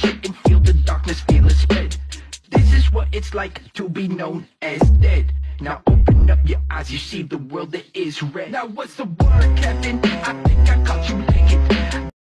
shit and feel the darkness, feel it spread. This is what it's like to be known as dead. Now open up your eyes, you see the world that is red. Now what's the word, Kevin? I think I caught you licking.